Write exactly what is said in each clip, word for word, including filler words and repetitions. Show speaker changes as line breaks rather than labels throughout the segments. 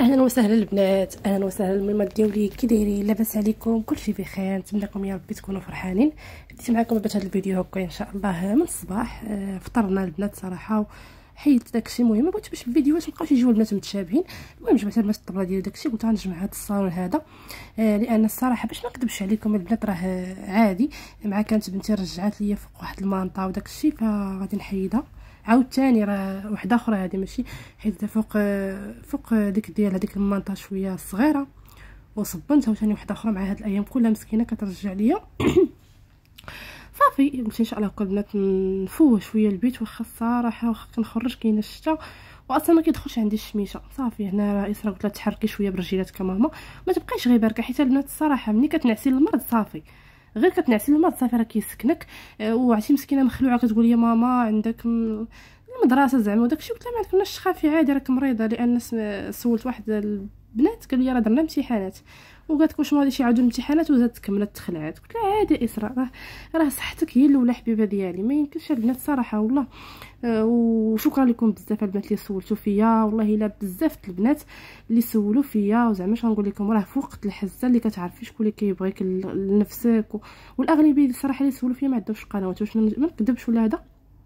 اهلا وسهلا البنات، اهلا وسهلا الميمات ديالي. كي دايرين؟ لاباس عليكم؟ كلشي بخير؟ نتمنىكم يا ربي تكونوا فرحانين. بديت معكم بات هذا الفيديو هكا ان شاء الله من الصباح. آه فطرنا البنات صراحه حيت داكشي مهم، بغيت باش الفيديوهات مابقاوش يجيو البنات متشابهين. المهم جبت البنات الطبله ديال داكشي، قلت غنجمع هذا الصالون هذا آه لان الصراحه باش ما نكذبش عليكم البنات راه عادي مع كانت بنتي رجعت ليا فوق واحد المانطا وداكشي فغادي نحيدها عاوتاني. راه وحده اخرى هذه ماشي حيت فوق فوق ديك ديال هذيك المانطا شويه صغيره وصبنت عاوتاني وحده اخرى مع هاد الايام كلها مسكينه كترجع ليا. صافي قلت ان شاء الله هكا البنات نفوه شويه البيت، واخا الصراحه واخا كنخرج كاينه الشتا واصلا ما كيدخلش عندي الشميشه. صافي هنا راه اسراء قلت لها تحركي شويه برجيلات كماما ما تبقايش غير باركه، حيت البنات الصراحه ملي كتنعسي المرض صافي غير كتنعسي المرض صافي راه كيسكنك. وعرفتي مسكينه مخلوعه كتقول لي ماما عندك المدرسه زعما وداكشي، قلت لها ما عندكمناش تخافي عادي راك مريضه. لان سولت واحد البنات قال لي راه درنا امتحانات وقالت واش ما غاديش يعاودوا الامتحانات وزادت كملت تخلعات. قلت لها عادي اسراء راه راه صحتك هي الاولى حبيبه ديالي، ما يمكنش البنات صراحه والله. أه وشكرا لكم بزاف البنات اللي سولتوا فيا، والله الا بزاف البنات اللي سولوا فيا وزعما اش غنقول لكم راه في وقت الحزه اللي كتعرفي شكون اللي كيبغيك لنفسك. والاغلبيه الصراحه اللي سولوا فيا ما عندهمش قنوات، واش ما نكذبش ولا هذا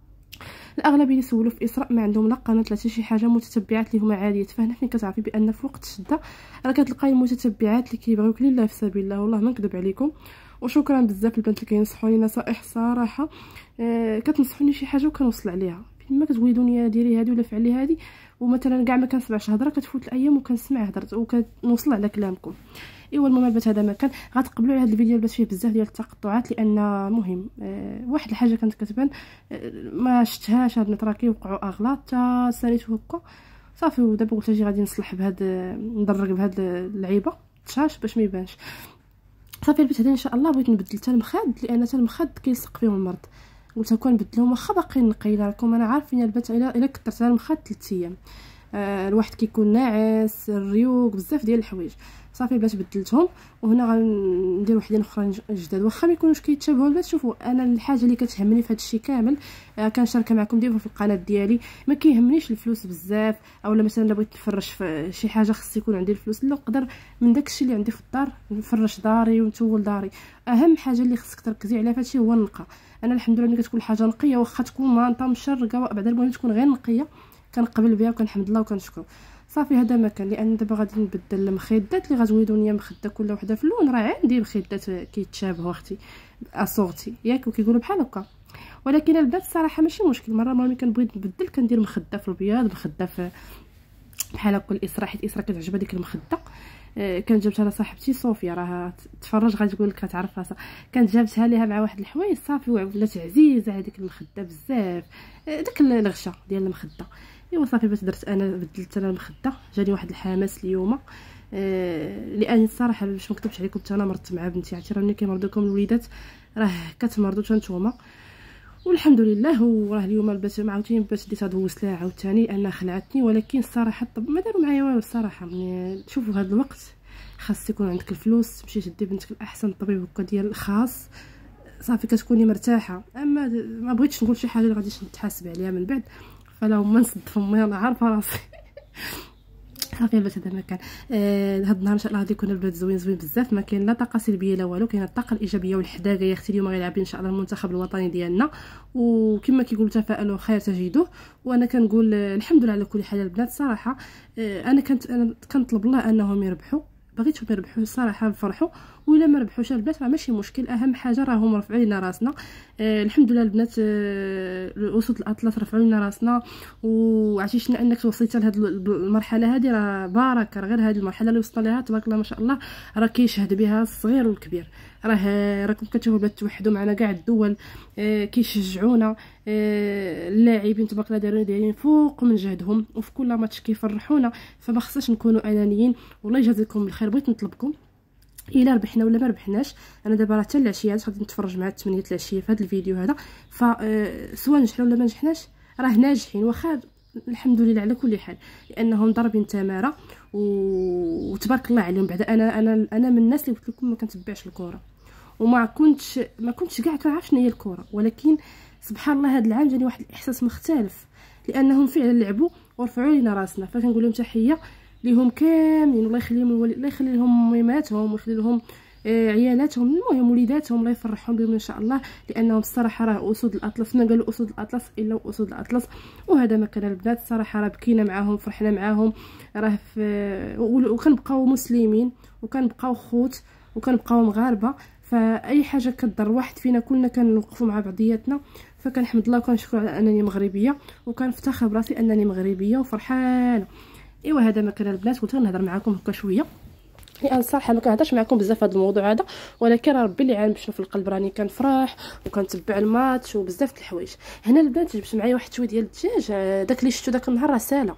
الاغلبيه اللي سولوا في اسراء ما عندهم لا قناه لا حتى شي حاجه، متتبعات اللي هما عاديه. فهنا فين كتعرفي بان في وقت الشده راه كتلقاي المتتبعات اللي كيبغيوك لله في سبيل الله، والله ما نكذب عليكم. وشكرا بزاف البنات اللي كينصحوني نصائح صراحه. آه كتنصحوني شي حاجه وكنوصل عليها، فين كتقولي دنيا ديري هذه ولا فعلي هذه، ومثلا كاع ما كنسمعش هضره كتفوت الايام وكنسمع هضرت وكنوصل على كلامكم. ايوا المهم البنات هذا مكان غتقبلوا على هذا الفيديو البنات فيه بزاف ديال التقطعات لان مهم. أه واحد الحاجه كانت كتبان أه ما شفتهاش هاد البنات راه كيوقعوا اغلاط تا ساليتو هكا صافي. ودابا قلت اجي غادي نصلح بهاد ندرك بهاد اللعيبه تشاش باش ما يبانش. صافي البنات هذا ان شاء الله بغيت نبدل حتى المخاد لان حتى المخاد كيلصق فيهم المرض. قلت لكم نبدلهم واخا باقيين نقيله راكم انا عارفين البنات الا الا كثرت على المخاد ثلاث ايام آه الواحد كيكون ناعس الريوق بزاف ديال الحوايج. صافي البنات بدلتهم وهنا غندير وحدين اخرين جداد واخا ما يكونوش كيتشابهوا البنات. شوفوا انا الحاجه اللي كتهمني في هذا الشيء كامل آه كنشاركها معكم ديما في القناه ديالي. ما كيهمنيش الفلوس بزاف اولا مثلا الا بغيت نفرش في شي حاجه خص يكون عندي الفلوس، لا نقدر من داك الشيء اللي عندي في الدار نفرش داري ونتول داري. اهم حاجه اللي خصك تركزي عليها في هذا الشيء هو النقاء. انا الحمد لله ملي كتكون الحاجه نقيه واخا تكون مانطه مشرقه بعدا المهم تكون غير نقيه كنقبل بها وكنحمد الله وكنشكر. صافي هذا مكان لان دابا غادي نبدل المخدات اللي غتولدوا ليا مخده كل وحده في اللون. راه عندي مخدات كيتشابهوا اختي اصورتي ياك وكيقولوا بحال هكا، ولكن البنات الصراحه ماشي مشكل. مره مره ملي كنبغي نبدل كندير مخده في البياض مخده في بحال هكا الاسراء حيت الاسراء كتعجبها ديك المخده. آه كانت جابتها لصاحبتي صوفيا راه تفرج غادي تقول لك كتعرف راسها. كانت جابتها ليها مع واحد الحوايج صافي ولات عزيزه هذيك المخده بزاف. آه داك الغشه ديال المخده. ايوا صافي باش درت انا بدلت انا المخده. جاني واحد الحماس اليوم آه لان الصراحه باش ما نكذبش عليكم حتى انا مرضت مع بنتي. عرفتي راه ملي كيمرضوا لكم الوليدات راه كتمرضوا حتى نتوما والحمد لله. وراه اليوم البنات عاوتاني باش ديت دوزت لها عاوتاني لانها خلعتني، ولكن الصراحه الطب ما داروا معايا والو الصراحه. شوفوا هذا الوقت خاص يكون عندك الفلوس تمشي تدي بنتك لاحسن طبيب هكا ديال خاص صافي كتكوني مرتاحه. اما ما بغيتش نقول شي حاجه اللي غادي نتحاسب عليها من بعد فلا هما نسد فمي انا عارفه راسي. صافي البنات هذا المكان آه هذا النهار ان شاء الله غادي يكون البنات زوين زوين بزاف. ما كاين لا طاقه سلبيه لا والو، كاينه الطاقه الايجابيه والحداقه. يا اختي اليوم غيلعب ان شاء الله المنتخب الوطني ديالنا وكما كيقولوا تفاءلوا خير تجدوه. وانا كنقول آه الحمد لله على كل حال البنات صراحه. آه انا كنت انا كنطلب الله انهم يربحوا، بغيتهم يربحوا الصراحه نفرحوا، ولا ما ربحوش البنات راه ماشي مشكل. اهم حاجه راهم رفعوا لنا راسنا. آه الحمد لله البنات آه الاسود الاطلس رفعوا لنا راسنا. وعرفتي شنو انك وصلتي لهاد المرحله هذه راه بارك. غير هذه المرحله اللي وصلنا لها تبارك الله ما شاء الله راه كيشهد بها الصغير والكبير. راه راكم كتشوفوا البنات توحدوا معنا كاع الدول آه كيشجعونا. آه اللاعبين تبارك الله دايرين دايرين فوق من جهدهم وفي كل ماتش كيفرحونا. فما خصناش نكونوا انانيين. والله يجازيكم بالخير. بغيت نطلبكم الا ربحنا ولا ما ربحناش انا دابا راه حتى العشيات غادي نتفرج مع الثمانية العشيه في هذا الفيديو هذا. ف سواء نجحنا ولا ما نجحناش راه ناجحين واخا الحمد لله على كل حال لانهم ضاربين تماره وتبارك الله عليهم. بعدا انا انا انا من الناس اللي قلت لكم ما كنتبعش الكره وما كنتش ما كنتش كاع كنعرف شنو هي الكره، ولكن سبحان الله هذا العام جاني واحد الاحساس مختلف لانهم فعلا لعبوا ورفعوا لينا راسنا. فكنقول لهم تحيه ليهم كاملين، الله يخليهم الولي، الله يخلي لهم ميماتهم ويخلي لهم آه عيالاتهم، المهم وليداتهم الله يفرحهم بهم ان شاء الله، لانهم الصراحه راه اسود الاطلس، ما قالوا اسود الاطلس الا اسود الاطلس. وهذا ما كان البنات الصراحه، راه بكينا معاهم فرحنا معاهم، راه في وكنبقاو مسلمين وكنبقاو خوت وكنبقاو مغاربه، فاي حاجه كضر واحد فينا كلنا كنوقفوا مع بعضياتنا. فكنحمد الله وكنشكر على انني مغربيه، وكنفتخر براسي انني مغربيه وفرحانه. ايوا هذا ما كان البنات، قلت نهضر معكم هكا شويه، لان صراحه ما كنهضرش معكم بزاف هذا الموضوع هذا، ولكن راه ربي اللي عالم شنو في القلب، راني كنفرح وكنتبع الماتش وبزاف د الحوايج. هنا البنات جبت معايا واحد شويه ديال الدجاج، داك اللي شفتو داك النهار راه ساله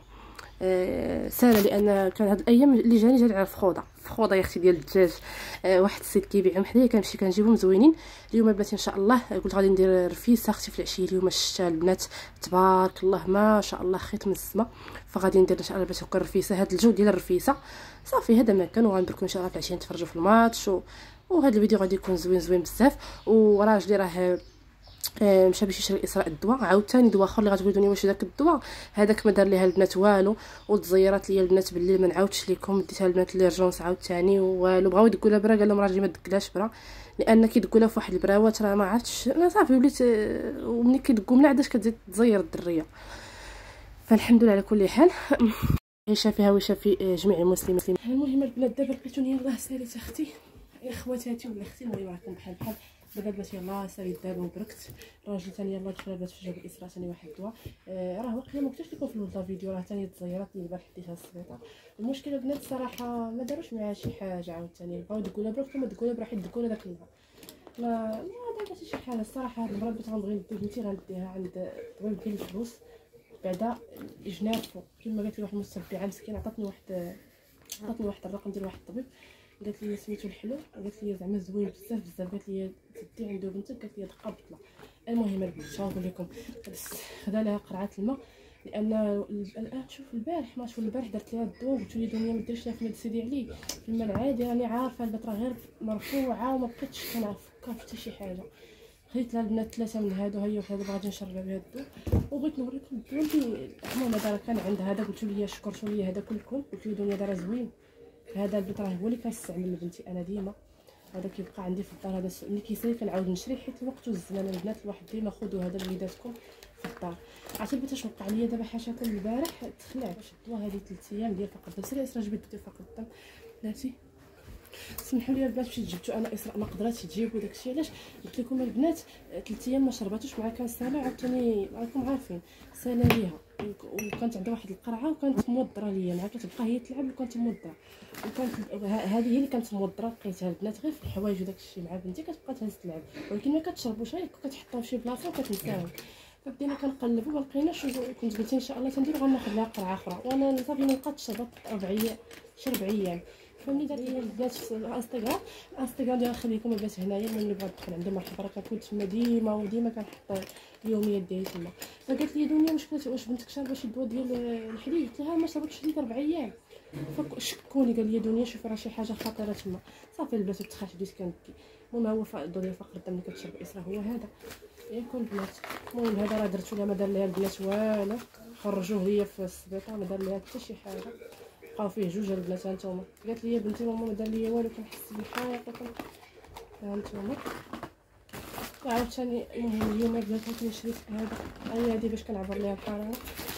آه ساله، لان كان هاد الايام اللي جاني جاني على فخوضه فخوضه يا اختي ديال الدجاج. آه واحد السيد كيبيعهم حدايا، كنمشي كنجيبهم زوينين. اليوم البنات ان شاء الله قلت غادي ندير رفيسه اختي في العشيه اليوم، الشتا البنات تبارك الله ما شاء الله خيط من السما، فغادي ندير ان شاء الله البنات هكا الرفيسه، هاد الجو ديال الرفيسه صافي. هذا ما كان، وغنبركم ان شاء الله في العشيه نتفرجوا في الماتش و... وهذا الفيديو غادي يكون زوين زوين بزاف. وراجلي راه آه مشى باش يشري اسراء الدواء، عاوتاني دواء اخر اللي غتقولوا واش داك الدواء هذاك ما دار ليها البنات والو، وتزيرات ليا البنات بالليل ما نعاودش لكم، ديتها البنات ليرجونس عاوتاني والو، بغاو يدقوا لها برا، قال لهم راجلي ما دقلاش برا، لان كيدقوا لها فواحد البراوات راه ما عرفتش انا صافي وليت آه وملي كيدقوا من عادش كتزيد تزير الدريه. فالحمد لله على كل حال، عيشه فيها ويشه في جميع المسلمين. المهم البنات دابا لقيتوني يلاه ساليت اختي يا خواتاتي ولا اختي، المهم راكم بحال بحال دابا البنات يلاه ساليت دابا وبركت. راجل ثاني يلاه دخل البنات في جبل الاسراء ثاني واحد الدواء، آه راه واقيلا ما قلتش لكم في اول فيديو، راه ثاني تزيرات لي البارح ديتها السبيطار. المشكل البنات الصراحه ما داروش معاها شي حاجه، عاوتاني بغاو يدقوا لها برك وما دقوا لها برا، حيت دقوا لها داك النهار ما ما دارت شي حاجه الصراحه. هاد المره بغيت غنبغي ندي بنتي غنديها عند طبيب ديال الفلوس بعدا جنافو، كما قالت لي واحد المتبعه مسكينه، عطاتني واحد عطاتني واحد الرقم ديال واحد الطبيب، قالت لي سميتو الحلو، قالت لي زعما زوين بزاف بزاف، قالت لي تدي عنده بنتك، قالت لي دقه بطله. المهم البنت شنو نقول لكم، خدا لها قرعه الماء، لان الان شوف البارح ما شوف البارح درت لها الدواء قلت لها دنيا ما ديرش لها في مد سيدي علي في الماء العادي، راني عارفه البنت راه غير مرفوعه وما بقيتش كنعرف حتى شي حاجه. خديت لها البنات ثلاثه من هادو، هي وهذا غادي نشرب بها الدواء. وبغيت نوريكم الدواء اللي المهم هذا كان عند هذا، قلت لها شكرتوا لي هذا كلكم، قلت لها دنيا دار زوين. هذا البنت راه هو اللي كنستعمل لبنتي انا ديما، هذا كيبقى عندي في الدار، هذا ملي كيسالي كنعاود نشري حيت الوقت والزمان البنات الواحد ديما خذوا هذا لوليداتكم في الدار. عرفتي البنات اش وقع ليا دابا حاشاكم البارح تخلع باش الدواء هذه ثلاث ايام ديال فقط الدم، سيري اسرا جبت ديال فقط الدم بلاتي سمحوا لي البنات مشيت جبتو انا اسراء ما قدراتش تجيبو داكشي، علاش قلت لكم البنات ثلاث ايام ما شرباتوش معاها، كان سالا عاوتاني راكم عارفين سالا ليها، وكانت عندها واحد القرعه وكانت موضره ليا معاها، كتبقى هي تلعب وكانت موضره، وكانت هذه هي اللي كانت موضره لقيتها البنات غير في الحوايج وداكشي مع بنتي كتبقى تهز تلعب، ولكن ما كتشربوش غير كتحطوها في شي بلاصه وكتنساهم. فبدينا كنقلبوا ما لقيناش، كنت قلت ان شاء الله تندير غناخذ لها قرعه اخرى، وانا صافي ما لقاتش شربت ربع ايام شي ربع ايام. فملي دارت لي البنات في الانستغرام الانستغرام ديال نخليكم البنات هنايا، اللي بغا يدخل عندي مرحبا، راه كنت تما ديما وديما كنحط اليوميات ديالي تما. فقالت لي دنيا واش واش بنتك شاربه شي دواء ديال الحليب؟ قلت لها ما شربتش لي ربع ايام. فشكوني قال لي دنيا شوفي راه شي حاجه خطيره تما. صافي البنات تخاف بديت كنبكي. المهم هو فقدوا لي فقر الدم اللي كتشرب اسرا هو هذا ياكل البنات. المهم هذا راه درتو لها ما دار ليها البنات والو، خرجوه هي في السبيطار ما دار ليها حتى شي حاجه، بقاو فيه جوج البنات. هانتوما قالت لي بنتي ماما ما دار ليا والو كنحس بالحرقه. هانتوما عاوتاني المهم اليوم البنات كنت شريت هذا هي هذه باش كنعبر ليها الحراره.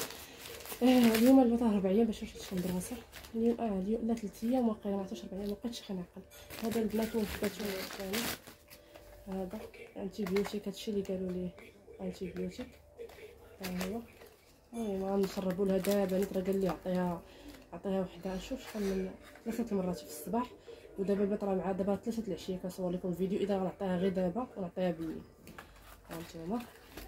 آه اليوم البنات ربع ايام باش مشيت للمدرسه اليوم، اه اليوم لا ثلاث ايام واقيلا ما عرفتش ربع ايام، مابقيتش كنعقل. هذا البنات وجباتو ثاني هذا انتي بيوتيك، هادشي اللي قالوا لي انتي بيوتيك ها هو. المهم غنشربوا لها دابا، نيت راه قال لي عطيها عطيها وحده شوف شحال من ثلاثه المرات في الصباح، ودابا البنات راه مع دابا ثلاثه العشيه كنصور لكم الفيديو، اذا غنعطيها غير دابا ونعطيها بالليل. هانتوما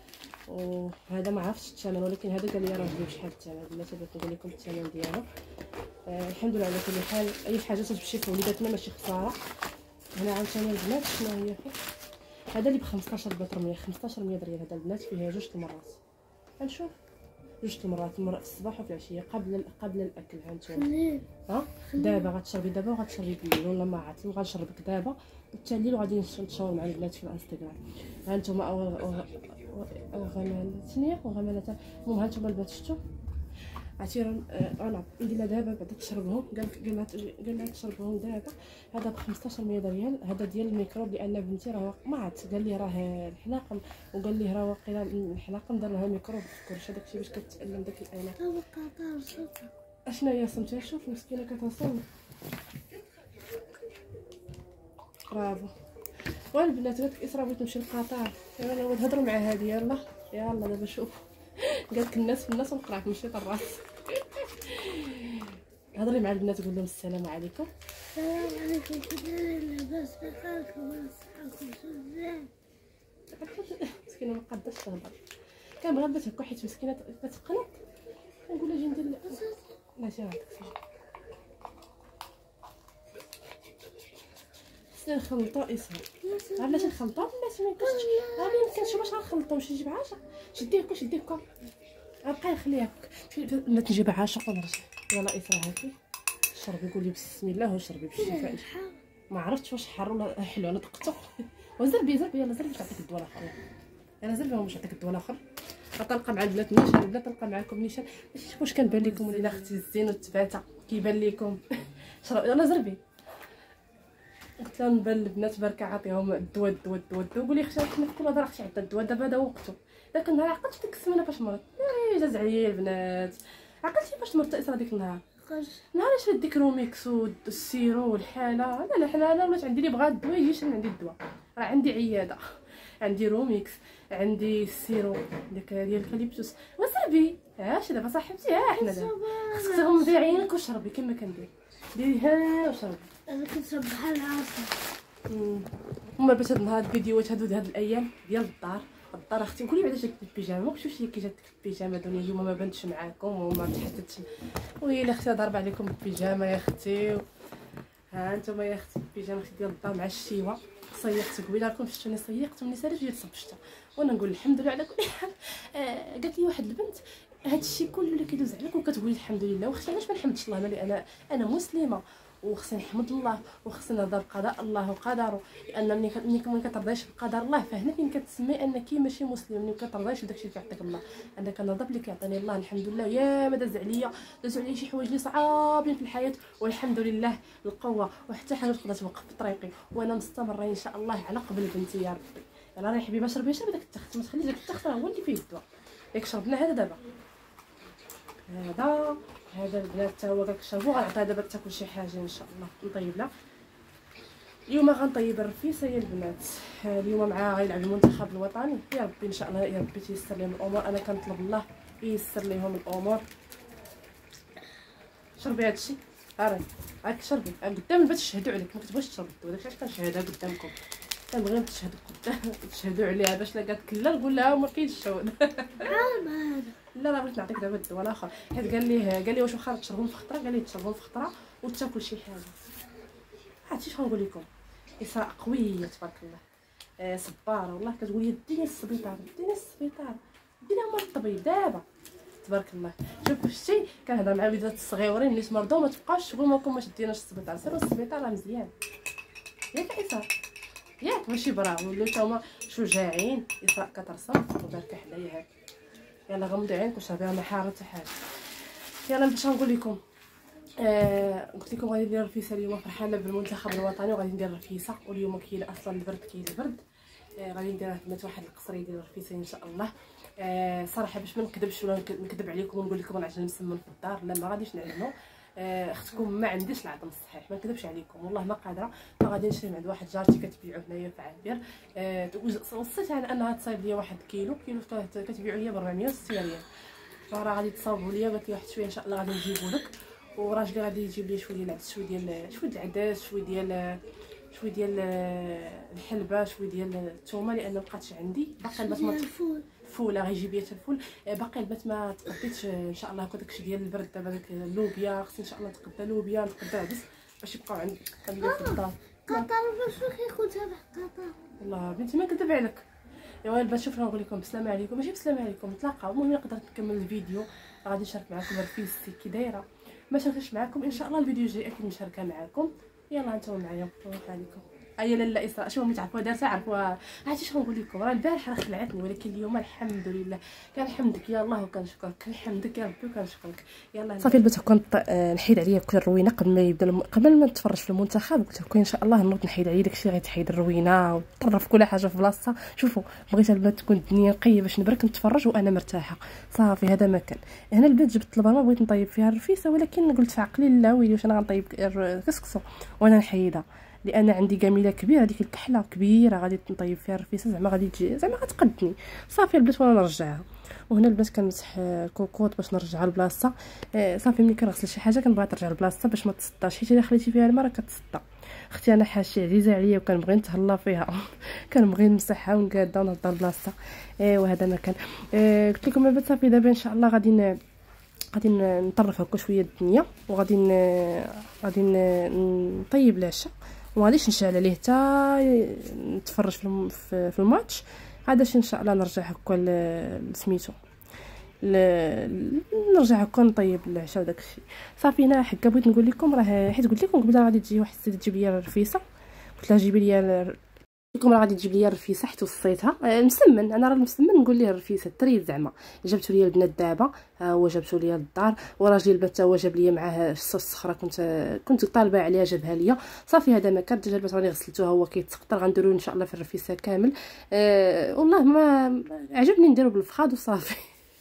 وهذا ما عرفتش الثمن، ولكن هذا قال لي راجلي بشحال الثمن، بلاتي بغيت نقول لكم الثمن ديالو. آه الحمد لله على كل حال، اي حاجه تمشي في وليداتنا ماشي خساره. هنا عاوتاني البنات شنو هي هذا اللي ب خمسطاش درهم، خمسطاش ريال هذا البنات فيه جوج المرات. غنشوف جوج المرات، مره في الصباح وفي العشيه قبل قبل الاكل. هانتوما ها دابا غتشربي دابا وغتشربي بالليل، ولا ما عرفتش غنشربك دابا حتى الليل وغادي نتصور مع البنات في الانستغرام. هانتوما او غمانه ثانيه وغمانه. المهم هانتوما البنات شفتوا عرفتي انا ندير لها دابا بعدا تشربهم. قال قال لها قال لها تشربهم دابا. هذا ب خمسطاش مية ريال، هذا ديال الميكروب لان بنتي راه ما عرفت، قال لي راه الحناقم، وقال لي راه واقيلا الحناقم دار لها ميكروب في الكرش، هذاك الشيء باش كتعلم داك الالات. اشنا هي صمتي شوف مسكينه كتصوم. برافو. والبنات قالت لك اسراء بغيت نمشي لقطر، يلا نهضروا مع هادي. يلا يلا دابا شوف قالت الناس في الناس ونقراك ماشي طراس. هضري مع البنات قول لهم السلام عليكم.
السلام عليكم، كيف لاباس بخيركم وصحتكم شباب؟
مسكينه ما قاداش تهضر، كنبغيها بنات هكا حيت مسكينه كتقلق، نقول لها جي ندير لا جي عندك سير نخلطو اسمع. علاش نخلطو الناس ما يمكنش، راه ما يمكنش باش نخلطو باش نجيب عاشا. شديه هكا شديه هكا غنبقى نخليها هكا بنات نجيب عاشا ونرجع. يلا اسراء هاكي شربي قولي بسم الله وشربي بالشفاء. ما عرفتش واش حار ولا حلو، انا دقته. وزربي زربي يلا زربي باش نعطيك الدواء الاخر. يلا زربي باش نعطيك الدواء الاخر. غنطلقها مع البنات نيشان، البنات طلقها معاكم نيشان باش تشوفوا واش كنبان لكم ولا اختي الزين والتباته كيبان لكم. شربي يلا زربي. قلت لها نبان البنات برك عاطيهم الدواء الدواء الدواء الدواء. قولي اختي حنا في كل هضره اختي عندها الدواء دابا هذا وقته. داك النهار عقلتي ديك السمانه فاش مرض جاز عليا البنات. عقلتي فاش مرضت اسراء ديك النهار نهار شفت ديك روميكس والسيرو والحاله. لا لا حنا انا ولات عندي اللي بغا الدواء يجيش عندي الدواء، راه عندي عياده، عندي روميكس، عندي السيرو داك ديال الكاليبتوس. وصاحبي هاش دابا صاحبتي ها حنا دابا خصك تغمضي عينك وشربي كما كندير، ديري ها وشربي.
انا كنشرب بحال العصير.
هما باش هاد النهار الفيديوهات هادو هاد الايام ديال الدار الدار اختي. قولي بعدا جاتك البيجامه وشوفي كي جاتك البيجامه دوني اليوم ما بانتش معاكم وما تحدثتش. ويلي اختي ضرب عليكم البيجامه يا اختي. ها انتم يا اختي البيجامه اختي ديال الدار مع الشيوه. صيقت قبيله راكم شفتوني صيقت من سالف جيت صبشتها وانا نقول الحمد لله على كل حال. آه قالت لي واحد البنت هادشي كله اللي كيدوز عليك وكتقولي الحمد لله. واختي علاش ما نحمدش الله مالي انا انا مسلمه وخصني نحمد الله وخصني نرضى بقضاء الله وقدره. لان ملي ملي ما كترضيش بقدر الله فهنا فين كتسمي انك ماشي مسلم. ملي كترضيش بداكشي اللي كيعطيك الله انا كنرضى باللي كيعطيني الله الحمد لله. يا ما داز عليا داز عليا شي حوايج اللي صعابين في الحياه والحمد لله القوه وحتى حاجه تقدر توقف في طريقي وانا مستمره ان شاء الله على قبل بنتي يا ربي. يلا راه حبيبه شربي شربي داك التخت ما تخليش داك التخت راه هو اللي فيه الدواء. ياك شربنا هذا دابا هذا هذا البنات حتى هو كنشربو. غنعطيها دابا تاكل شي حاجه ان شاء الله نطيب لها. اليوم غنطيب الرفيسه يا البنات. اليوم مع غيلعب المنتخب الوطني يا ربي ان شاء الله يا ربي تيسر لهم الامور. انا كنطلب الله ييسر لهم الامور. شربي هادشي هاك هاك شربي قدام البنات تشهدوا عليك. ما كتبغيش تشرب الدواء داكشي علاش كنشهدها قدامكم. كنبغي تشهدوا قدام تشهدوا عليها باش لا قالت لا نقول لها ما كاينش الشهود. لا راه بغيت نعطيك دابا الدواء الاخر حيت قال ليه قال لي واش واخا تشربهم في خطره. قال لي تشربهم في خطره وتاكل شي حاجه. عرفتي شنو نقول لكم اسراء قويه تبارك الله. آه صباره والله كتقول لي ديني للسبيطار ديني للسبيطار ديني مع الطبيب دابا تبارك الله. شوف شتي كنهضر مع وليدات الصغيورين اللي تمرضوا ما تبقاوش تقول لكم ما تديناش للسبيطار. سيروا للسبيطار راه مزيان ياك اسراء ياك ماشي براه ولاو تا هما شجاعين. اسراء كترسم وباركه حدايا هاك. يلا غمضي عينك وشربي راه ما حاره حتى حاجه. يلا باش نقول لكم آه قلت لكم غادي ندير رفيسه اليوم فرحانه بالمنتخب الوطني وغادي ندير رفيسه. واليوم كاين اصلا البرد كاين البرد آه غادي ندير بنات واحد القصر يدير الرفيسه ان شاء الله. آه صراحه باش ما نكذبش ولا نكذب عليكم ونقول لكم انا عجبني نسمن في الدار لا ما غاديش نعلمو. آه اختكم ما عنديش العظم الصحيح ما نكذبش عليكم والله ما قادره. فغادي نشري من عند واحد جارتي كتبيعو هنايا في عابير. آه وصيت على انها تصايب لي واحد كيلو كيلو كتبيعو ليا ب أربعمية وستين ريال. فراه غادي تصاوبوا ليا قالت لي واحد شويه ان شاء الله غادي نجيبو لك. وراجلي غادي يجيب لي شويه العدس شويه ديال شويه العدس شويه ديال شويه ديال الحلبه شويه ديال الثومه لان مابقاتش عندي باقي البات ما
الفول
الفول غيجيب لي الفول. باقي البات ما تقديتش ان شاء الله. هكا داكشي ديال البرد دابا داك اللوبيا خصني ان شاء الله نتقدى لوبيا نتقدى عدس باش يبقاو عندي خليهم في الدار.
قطر باش كياخذها قطر
والله بنتي ما كذب عليك. ايوا البنات شوفوا نقول لكم بسلامه عليكم ماشي بسلامه عليكم نتلاقاو. المهم نقدر نكمل الفيديو غادي نشارك معكم رفيستي كي دايره ما شاركتش معكم ان شاء الله الفيديو الجاي اكيد نشاركها معكم. يلا نتوما معايا نروح عليكم ايا لاله اسراء شوفوا ملي تعرفوها دارتها عرفوها. عرفتي شنو نقول لكم، راه البارح راه خلعتني، ولكن اليوم الحمد لله كنحمدك يا الله وكنشكرك، كنحمدك يا ربي وكنشكرك. يلاه صافي البنات كنت نحيد عليا كل الروينه قبل ما يبدا الم... قبل ما نتفرج في المنتخب. قلت لكم ان شاء الله نوض نحيد عليا داكشي اللي غيتحيد الروينه وطرف كل حاجه في بلاصتها. شوفوا بغيت البنات تكون الدنيا نقيه باش نبرك نتفرج وانا مرتاحه. صافي هذا ما كان. هنا البنات جبت البرمه بغيت نطيب فيها الرفيسه، ولكن قلت في عقلي لا ويلي واش انا غنطيب كسكسو وانا نحيدها، لان عندي كاميله كبيره هذيك الكحله كبيره غادي نطيب فيها الرفيسه زعما غادي تجي زعما غتقدني. صافي البنات وانا نرجعها. وهنا البنات كنمسح الكوكوط باش نرجعها لبلاصتها. آه صافي ملي كنغسل شي حاجه كنبغيها ترجع لبلاصتها باش ما تصداش، حيت الا خليتي فيها الماء راه كتصدى. اختي انا حاشيه عزيزه عليا وكنبغي نتهلا فيها كنبغي نمسحها ونقادها ونهضر بلاصتها. ايوا هذا ما كان. آه قلت لكم البنات صافي دابا ان شاء الله غادي غادي نطرف هكا شويه الدنيا، وغادي غادي نطيب العشاء، وغاديش نشعل عليه حتى نتفرج في في الماتش. هذا ان شاء الله نرجع هكا لسميتو نرجع هكا نطيب العشاء وداك الشيء. صافي هنا حكا بغيت نقول لكم راه حيت قلت لكم قبل غادي تجي واحد السيده تجيب لي الرفيسه، قلت لها جيبي لي لكم راه غادي تجيب لي الرفيسه حيت وصيتها. آه مسمن انا راه مسمن نقول ليه الرفيسه التريد زعما. جبتو لي البنات دابا ها هو جابتو لي للدار، وراجل البنات تا هو جاب لي معاه الصوص الصخره كنت كنت طالبه عليها جابها ليا. صافي هذا ما كان. الدجاج البنات راني غسلتوها هو كيتسقطر غنديرو ان شاء الله في الرفيسه كامل. آه والله ما عجبني نديرو بالفخاد وصافي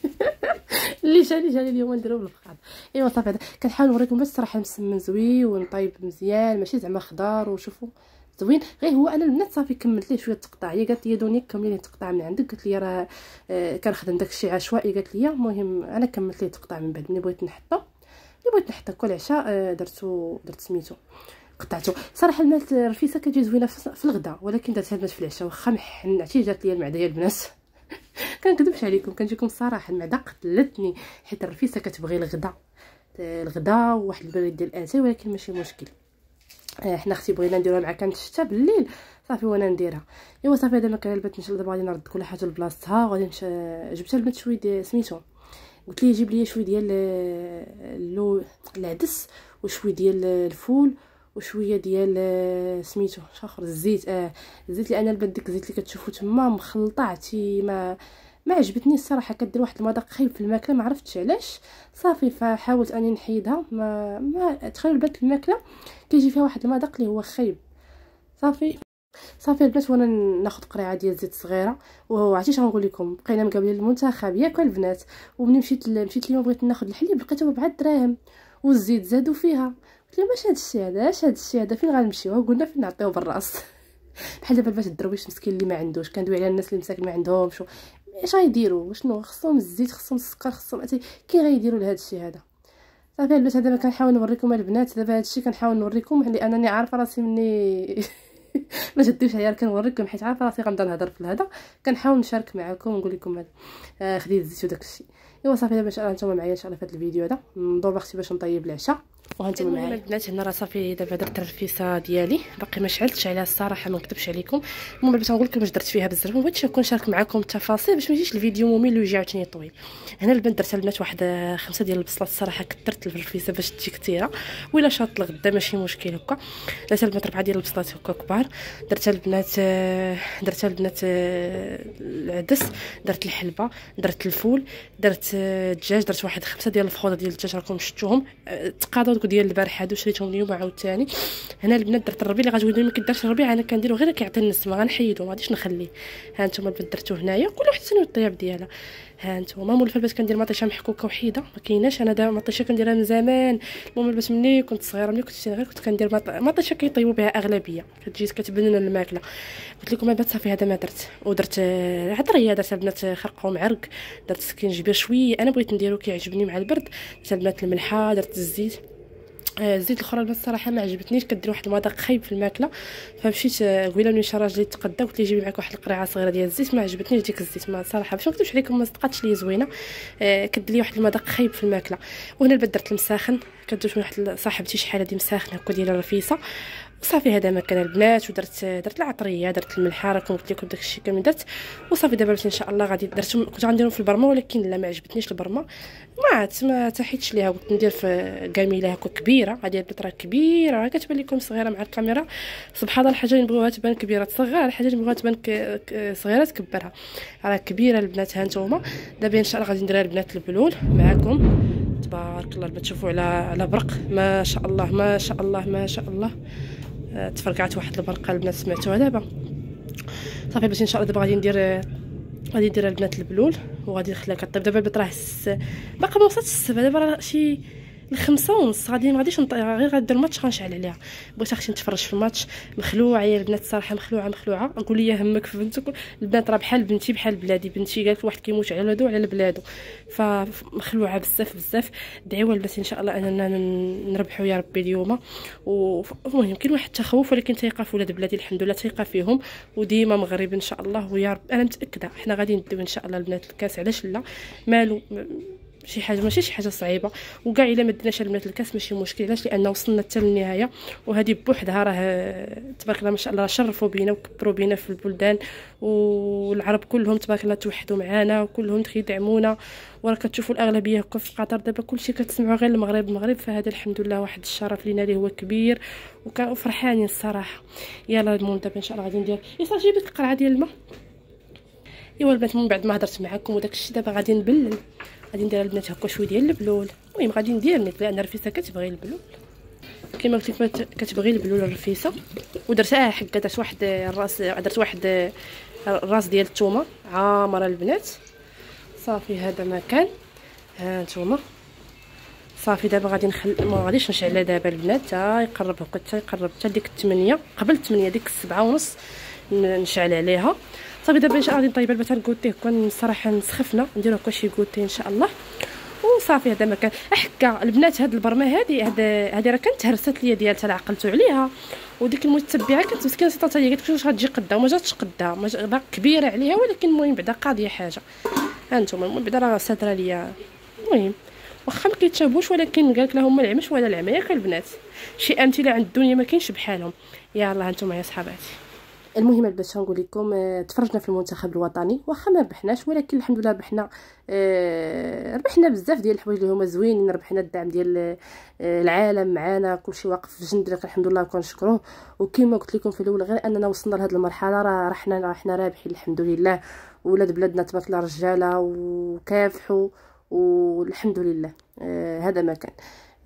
اللي جاني جاني اليوم نديرو بالفخاد. ايوا صافي هذا كنحاول نوريكم باش الصراحه مسمن زوين ونطيب مزيان ماشي زعما خضار. وشوفوا زوين غير هو انا البنات صافي كملت ليه شويه التقطاع. هي قالت لي دوني كملي لي التقطاع من عندك، قلت لي راه آه كنخدم داكشي عشوائي. قالت لي المهم انا كملت ليه التقطاع من بعد ملي بغيت نحطو ملي بغيت نحط كل عشاء. آه درتو درت سميتو قطعته. صراحه البنات الرفيسه كتجي زوينه في الغداء، ولكن درتها البنات في العشاء واخا محنعتي جات لي المعده يا البنات كنكذبش عليكم كنجيكم الصراحه المعده قتلتني، حيت الرفيسه كتبغي الغداء الغداء وواحد البريد ديال الاتاي، ولكن ماشي مشكل. حنا اختي بغينا نديروها مع كانت الشتا بالليل صافي وانا نديرها. ايوا صافي هذا ما كان البنات ان شاء الله. دابا غادي نرد كل حاجه لبلاصتها. غادي نش... جبت البنات شويه ديال سميتو قلت ليه جيب لي شويه ديال اللو العدس وشويه ديال الفول وشويه ديال سميتو شاخر الزيت. اه الزيت لان البنات ديك الزيت اللي كتشوفوا تما مخلطه عرفتي ما ما عجبتني الصراحه. كدير واحد المذاق خايب في الماكله ما عرفتش علاش. صافي فحاولت اني نحيدها ما ما تخيلوا البنات الماكله كيجي فيها واحد المذاق اللي هو خايب. صافي صافي البنات وانا ناخذ قريعه ديال الزيت صغيره. وهو عرفتي شنو نقول لكم بقينا مقابلين المنتخب ياك البنات. ومني مشيت مشيت اليوم بغيت ناخذ الحليب لقيته ب أربعة دراهم والزيت زادوا فيها. قلت لهم اش هذا الشيء هذا اش هذا الشيء هذا فين غنمشيو؟ قلنا فين نعطيوه بالراس بحال دابا البنات الدرويش مسكين اللي ما عندوش كندوي على الناس اللي مساكن ما عندهمش اش غيديروا شنو خصهم الزيت خصهم السكر خصهم كي غيديروا لهذا الشيء هذا. صافي البنات هذا ما كنحاول نوريكم البنات. دابا هذا الشيء كنحاول نوريكم لانني عارفه راسي مني ما شديوش عليا كنوريكم حيت عارفه راسي غنبدا نهضر في هذا. كنحاول نشارك معكم ونقول لكم هذا آه خديت الزيت وداك الشيء. ايوا صافي دابا ان شاء الله نتوما معايا ان شاء الله في هذا الفيديو هذا ندور اختي باش نطيب العشاء وهانتوما معايا البنات. هنا راه صافي دابا درت الرفيسه ديالي باقي ما شعلتش عليها الصراحه ما نكذبش عليكم. المهم باش نقول لكم واش درت فيها بزاف ما بغيتش نكون نشارك معكم التفاصيل باش ما يجيش الفيديو ممل ويجي عاوتاني طويل. هنا البنات درت البنات واحد خمسه ديال البصلات الصراحه كثرت الرفيسه باش تجي كثيره ولا شاط الغدا ماشي مشكل هكا. درت البنات ربعه ديال البصلات هكا كبار. درت البنات درت البنات العدس درت الحلبه درت الفول درت الدجاج درت واحد خمسه ديال الفخوضه ديال الدجاج راكم شفتوهم تقاضوا ديال البارح هادو شريتهم اليوم عاوتاني. هنا البنات درت الربيع اللي غتقولوا لي ما كديرش الربيع انا كنديرو غير كيعطي النسمه غنحيدو ما غاديش نخليه. ها نتوما البنات درتو هنايا كل واحد سنو الطياب ديالها. ها نتوما مولفه البنات كندير مطيشه محكوكه وحيده ما كايناش انا دابا مطيشه كنديرها من زمان. المهم البنات ملي كنت صغيره ملي كنت صغيره كنت كندير مطيشه كيطيبوا بها اغلبيه كتجي كتبنن الماكله. قلت لكم البنات صافي هذا ما درت. ودرت عطريه درت البنات خرقه ومعرق درت سكينجبير شويه انا بغيت نديرو كيعجبني مع البرد. درت البنات الملحه درت الزيت الزيت الاخرى البنات الصراحه ما عجبتنيش كدير واحد المذاق خايب في الماكله. فمشيت قبيله ملي مشى راجلي تقدا قلت ليه جيبي معاك واحد القريعه صغيره ديال الزيت ما عجبتنيش ديك الزيت ما صراحه باش ما نكذبش عليكم ما صدقاتش لي زوينه. آه كدير لي واحد المذاق خايب في الماكله. وهنا البنات درت المساخن كدوش واحد صاحبتي شحال هادي مساخنه هكا ديال الرفيسه صافي هذا ما كان البنات. ودرت درت العطريه، درت الملحه، راكم قلت لكم داكشي كامل درت. وصافي دابا ان شاء الله غادي درت، كنت غنديرهم في البرمه ولكن لا ما عجبتنيش البرمه، ما عرفت ما تحيتش ليها. قلت ندير في كاميله هكا كبيره. هذه البنات راه كبيره كتبان لكم صغيره مع الكاميرا. سبحان الله الحاجه اللي نبغيوها تبان كبيره تصغر، الحاجه اللي نبغيوها تبان صغيره تكبرها. راه كبيره البنات ها نتوما. دابا ان شاء الله غادي نديرها البنات البلول معاكم. تبارك الله البنات شوفوا على على برق ما شاء الله ما شاء الله ما شاء الله. تفرقعت واحد البرقه البنات سمعتوها دابا. صافي باش ان شاء الله دابا غادي ندير غادي ندير البنات البلول وغادي نخليها كطيب. دابا البنات راه باقا ما وصلتش السبعة، دابا راه شي الخمسة ونص. غادي ما غاديش نط... غير غندير الماتش غنشعل عليها. بغيت اختي نتفرج في الماتش. مخلوعه يا البنات الصراحه مخلوعه مخلوعه. نقول لي همك في بنتك. البنات راه بحال بنتي بحال بلادي. بنتي قالت واحد كيموت على ولادو على بلادو، فمخلوعه بزاف بزاف. دعيوا البنات ان شاء الله اننا نربحوا يا ربي اليوم. ومهم كاين واحد التخوف ولكن ثقه في ولاد بلادي الحمد لله، ثقه فيهم وديما مغرب ان شاء الله. ويا رب انا متاكده حنا غادي نديو ان شاء الله البنات الكاس. علاش لا؟ مالو شي حاجه ماشي شي حاجه صعيبه، وكاع الا ما ديناش البنات الكاس ماشي مشكل. علاش؟ لان وصلنا حتى للنهايه، وهذه بوحدها راه تبارك الله ما شاء الله شرفوا بينا وكبروا بينا في البلدان، والعرب كلهم تبارك الله توحدوا معنا وكلهم كيدعمونا. وراه كتشوفوا الاغلبيه هكا في قطر دابا كلشي كتسمعوا غير المغرب المغرب. فهذا الحمد لله واحد الشرف لينا اللي هو كبير وفرحانين الصراحه. يلا المهم دابا ان شاء الله غادي ندير يسا جيب لك القرعه ديال الماء. ايوا البنات من بعد ما هضرت معكم وداك الشيء دابا غادي نبلل. غادي ندير البنات هكا شويه ديال البلول. المهم غادي ندير نيت لان رفيسه كتبغي البلول كما قلت لكم كتبغي البلول الرفيسه. ودرتها حكا درت واحد الراس درت واحد الراس ديال الثومه عامره البنات. صافي هذا ما كان ها نتوما. صافي دابا غادي نخل ما غاديش نشعل دابا البنات حتى يقرب هكا حتى يقرب حتى ديك الثمانية قبل الثمانية ديك السبعة ونص نشعل عليها. صافي دابا ان شاء الله غادي نطيب البنات الكوتي هكا الصراحه نسخفنا نديرو هكا شي كوتي ان شاء الله. وصافي هذا ما كان حكا البنات. هاد البرمه هادي هاد هادي راه كانت هرست ليا ديالتها لا عقلتو عليها. وديك المتبعه كانت مسكينه صيفطتها ليا قالت لك واش غتجي قدا وما جاتش قدا باقا كبيره عليها ولكن المهم بعدا قاضيه حاجه. ها نتوما المهم بعدا راه ساتره ليا. المهم واخا ما كيتشابهوش ولكن قالك لهم العمش ولا العمى ياك البنات. شي امثله عند الدنيا ما كاينش بحالهم. يلاه هانتوما يا صحاباتي. المهم البنات نقول لكم تفرجنا في المنتخب الوطني واخا ما ربحناش ولكن الحمد لله ربحنا. آه ربحنا بزاف ديال الحوايج اللي هما زوينين. ربحنا الدعم ديال العالم معنا كلشي واقف في جند الحمد لله وكنشكروه. وكما قلت لكم في الاول غير اننا وصلنا لهاد المرحله راه رحنا حنا رابحين الحمد لله. ولاد بلادنا تبارك الله رجاله وكافحوا والحمد لله. آه هذا ما كان.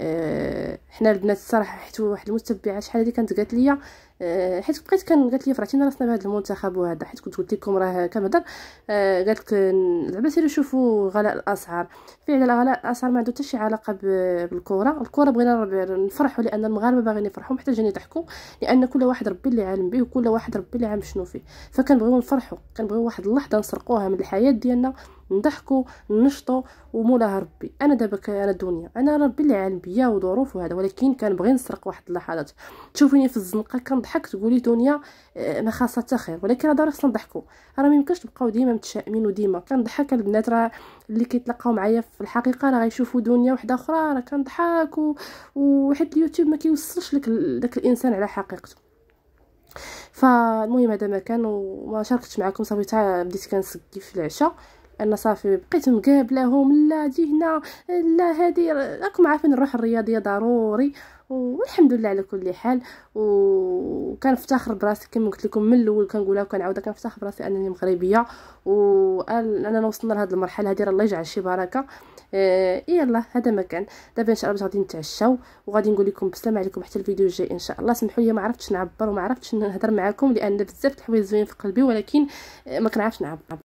آه حنا البنات الصراحه حيت واحد المتبعه شحال هذه كانت قالت لي آه حيت بقيت كان قالت لي فرحتينا راسنا بهذا المنتخب وهذا حيت كنت قلت لكم راه كنهضر. آه قالت لك زعما سيروا شوفوا غلاء الاسعار. فعلا غلاء الاسعار ما عنده حتى شي علاقه بالكره. الكره بغينا نفرحوا لان المغاربه باغيين يفرحوا محتاجين يضحكوا لان كل واحد ربي اللي عالم به وكل واحد ربي اللي عالم شنو فيه. فكنبغيو نفرحوا كنبغيو واحد اللحظه نسرقوها من الحياه ديالنا نضحكوا نشطوا ومولاها ربي. انا دابا انا الدنيا انا ربي اللي عالم بيا وظروف وهذا ولكن كنبغي نسرق واحد اللحظات. تشوفيني في الزنقه كنضحك تقولي دنيا ما خاصها حتى خير ولكن راه ضروري خصنا نضحكوا. راه ما يمكنش نبقاو ديما متشائمين وديما كنضحك. البنات راه اللي كيتلاقاو معايا في الحقيقه راه غيشوفوا دنيا وحده اخرى راه كنضحك وحيت اليوتيوب ما كيوصلش لك داك الانسان على حقيقته. فالمهم هذا ما كان وما شاركتش معكم. صافي حتى بديت كنسقي في العشاء انا صافي بقيت مقابلاهم لا جي هنا لا هذه راكم عارفين الروح الرياضيه ضروري والحمد لله على كل حال. وكنفتخر براسي كما قلت لكم من الاول كنقولها وكنعاودها كنفتخر براسي انني مغربيه واننا وصلنا لهاد المرحله هذه. الله يجعل شي بركه. آه يلا هذا ما كان. دابا ان شاء الله غادي نتعشاو وغادي نقول لكم بالسلامه عليكم حتى الفيديو الجاي ان شاء الله. سمحوا لي ما عرفتش نعبر وما عرفتش نهضر معكم لان بزاف د الحوايج زوين في قلبي ولكن ما كنعرفش نعبر.